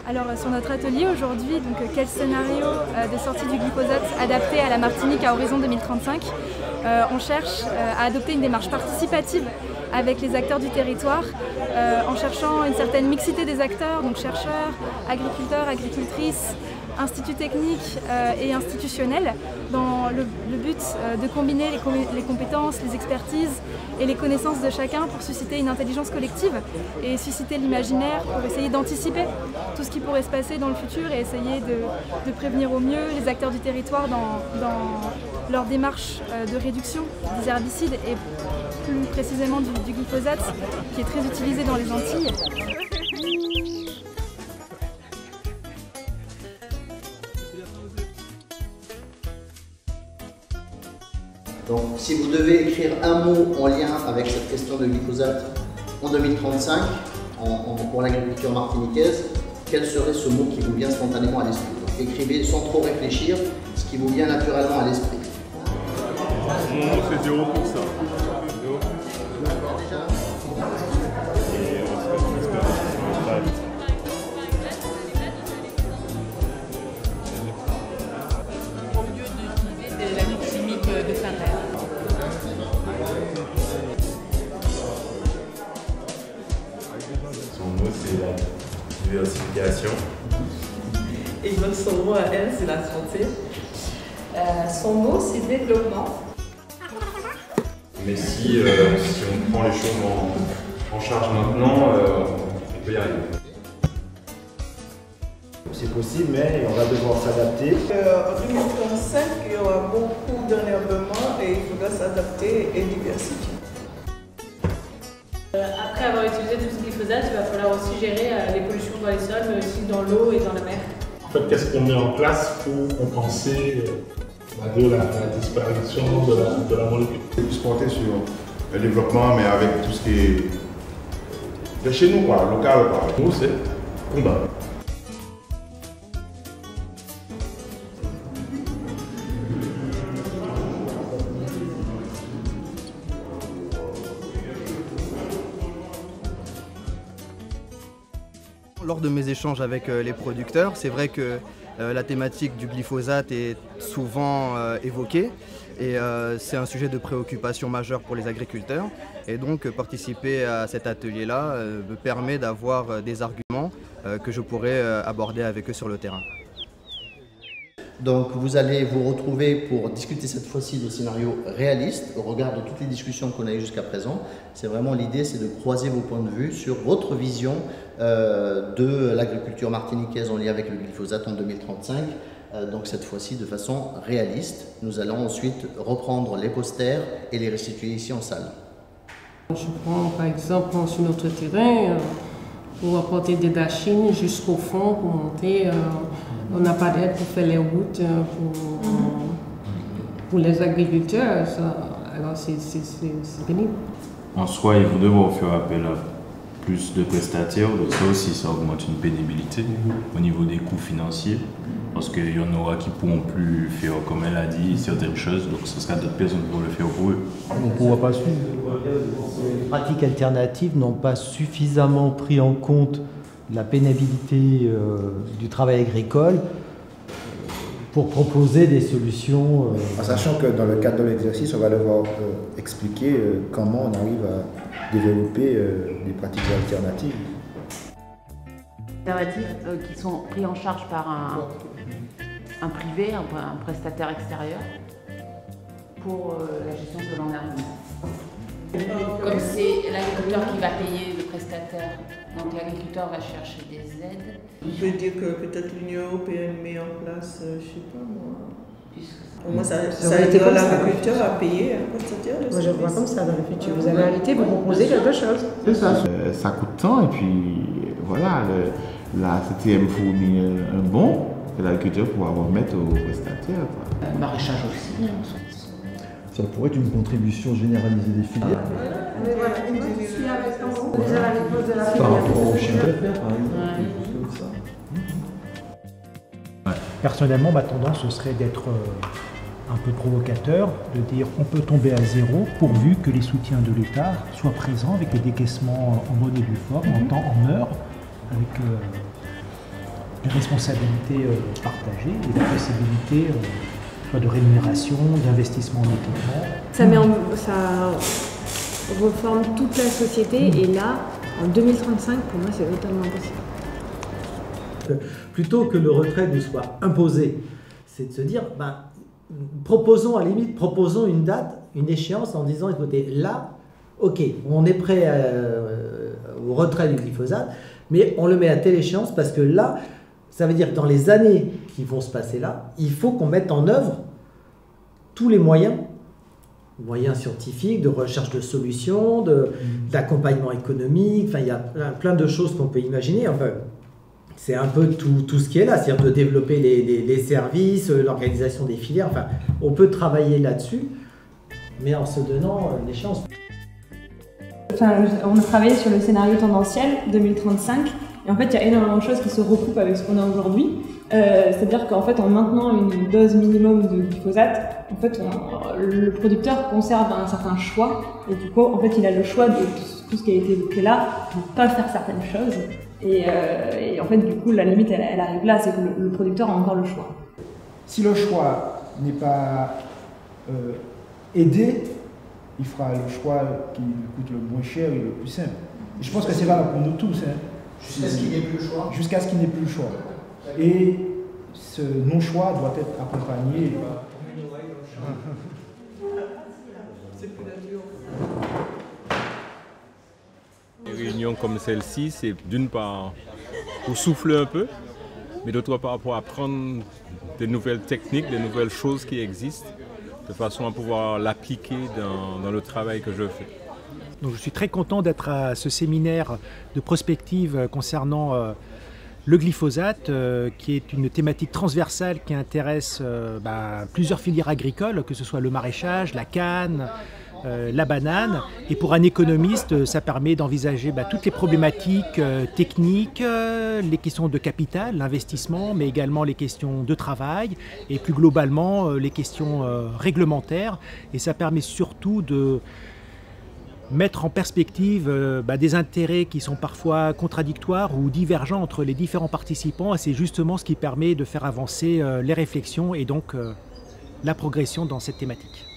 Alors sur notre atelier aujourd'hui, quel scénario de sortie du glyphosate adapté à la Martinique à horizon 2035 on cherche à adopter une démarche participative avec les acteurs du territoire en cherchant une certaine mixité des acteurs, donc chercheurs, agriculteurs, agricultrices, instituts techniques et institutionnels, dans le but de combiner les compétences, les expertises et les connaissances de chacun pour susciter une intelligence collective et susciter l'imaginaire pour essayer d'anticiper tout ce qui pourrait se passer dans le futur et essayer de prévenir au mieux les acteurs du territoire dans leur démarche de réduction des herbicides et plus précisément du glyphosate qui est très utilisé dans les Antilles. Donc, si vous devez écrire un mot en lien avec cette question de glyphosate en 2035, pour l'agriculture martiniquaise, quel serait ce mot qui vous vient spontanément à l'esprit? Donc, écrivez sans trop réfléchir ce qui vous vient naturellement à l'esprit. Mon mot, c'est 0 pour ça. Son mot, c'est la diversification. Et donc son mot à elle, c'est la santé. Son mot, c'est développement. Mais si on prend les choses en charge maintenant, on peut y arriver. C'est possible, mais on va devoir s'adapter. En 2035, il y aura beaucoup d'enherbement et il faudra s'adapter et diversifier. Après avoir utilisé tout ce glyphosate, il va falloir aussi gérer les pollutions dans les sols, mais aussi dans l'eau et dans la mer. En fait, qu'est-ce qu'on met en place pour compenser la disparition de la molécule? C'est plus porté sur le développement, mais avec tout ce qui est de chez nous, quoi, local. Quoi. Nous, c'est combat. Lors de mes échanges avec les producteurs, c'est vrai que la thématique du glyphosate est souvent évoquée et c'est un sujet de préoccupation majeure pour les agriculteurs. Et donc participer à cet atelier-là me permet d'avoir des arguments que je pourrais aborder avec eux sur le terrain. Donc vous allez vous retrouver pour discuter cette fois-ci de scénarios réalistes au regard de toutes les discussions qu'on a eues jusqu'à présent. C'est vraiment l'idée, c'est de croiser vos points de vue sur votre vision de l'agriculture martiniquaise en lien avec le glyphosate en 2035. Donc cette fois-ci de façon réaliste. Nous allons ensuite reprendre les posters et les restituer ici en salle. Je prends par exemple sur notre terrain pour apporter des dachines jusqu'au fond pour monter. On n'a pas d'aide pour faire les routes pour les agriculteurs. Alors c'est pénible. En soi, ils vont devoir faire appel à plus de prestataires. Donc ça aussi, ça augmente une pénibilité au niveau des coûts financiers. Parce qu'il y en aura qui ne pourront plus faire, comme elle a dit, certaines choses. Donc ce sera d'autres personnes pour le faire pour eux. On ne pourra pas suivre. Les pratiques alternatives n'ont pas suffisamment pris en compte la pénibilité du travail agricole pour proposer des solutions. En sachant que dans le cadre de l'exercice, on va devoir expliquer comment on arrive à développer des pratiques alternatives. Alternatives qui sont pris en charge par un privé, un prestataire extérieur pour la gestion de l'enherbement. Comme c'est l'agriculteur qui va payer le prestataire, donc l'agriculteur va chercher des aides. On peut dire que peut-être l'Union européenne met en place, je ne sais pas moi. Pour moi, ça aidera l'agriculteur à payer un prestataire. Moi, je vois comme ça dans le futur. Vous allez arrêter, vous proposez quelque chose. C'est ça. Ça coûte tant et puis voilà, la CTM fournit un bon que l'agriculteur pourra remettre au prestataire. Maraîchage aussi. Ça pourrait être une contribution généralisée des filières. Par rapport au chiffre d'affaires, par exemple. Personnellement, ma tendance ce serait d'être un peu provocateur, de dire on peut tomber à zéro pourvu que les soutiens de l'État soient présents avec les décaissements en bonne et due forme, en temps, en heure, avec de responsabilité partagée et la possibilité soit de rémunération, d'investissement en équipement. Ça reforme toute la société et là, en 2035, pour moi, c'est totalement impossible. Plutôt que le retrait nous soit imposé, c'est de se dire, proposons à la limite, proposons une date, une échéance en disant, écoutez, là, ok, on est prêt au retrait du glyphosate, mais on le met à telle échéance parce que là, ça veut dire que dans les années qui vont se passer là, il faut qu'on mette en œuvre tous les moyens scientifiques, de recherche de solutions, d'accompagnement économique, enfin il y a plein de choses qu'on peut imaginer. Enfin, c'est un peu tout ce qui est là, c'est-à-dire de développer les services, l'organisation des filières, enfin on peut travailler là-dessus, mais en se donnant l'échéance. On a travaillé sur le scénario tendanciel 2035 et en fait il y a énormément de choses qui se recoupent avec ce qu'on a aujourd'hui. C'est-à-dire qu'en fait en maintenant une dose minimum de glyphosate, en fait le producteur conserve un certain choix et du coup en fait il a le choix de tout ce qui a été évoqué là pour ne pas faire certaines choses et en fait du coup la limite elle arrive là, c'est que le producteur a encore le choix. Si le choix n'est pas aidé, il fera le choix qui lui coûte le moins cher et le plus simple. Et je pense que c'est valable pour nous tous. Jusqu'à ce qu'il n'y ait plus le choix. Jusqu'à ce qu'il n'y ait plus le choix. Et ce non-choix doit être accompagné. Des réunions comme celle-ci, c'est d'une part pour souffler un peu, mais d'autre part pour apprendre des nouvelles techniques, des nouvelles choses qui existent, de façon à pouvoir l'appliquer dans le travail que je fais. Donc je suis très content d'être à ce séminaire de prospective concernant le glyphosate, qui est une thématique transversale qui intéresse plusieurs filières agricoles, que ce soit le maraîchage, la canne, la banane. Et pour un économiste, ça permet d'envisager toutes les problématiques techniques, les questions de capital, l'investissement, mais également les questions de travail et plus globalement les questions réglementaires. Et ça permet surtout de mettre en perspective des intérêts qui sont parfois contradictoires ou divergents entre les différents participants. Et c'est justement ce qui permet de faire avancer les réflexions et donc la progression dans cette thématique.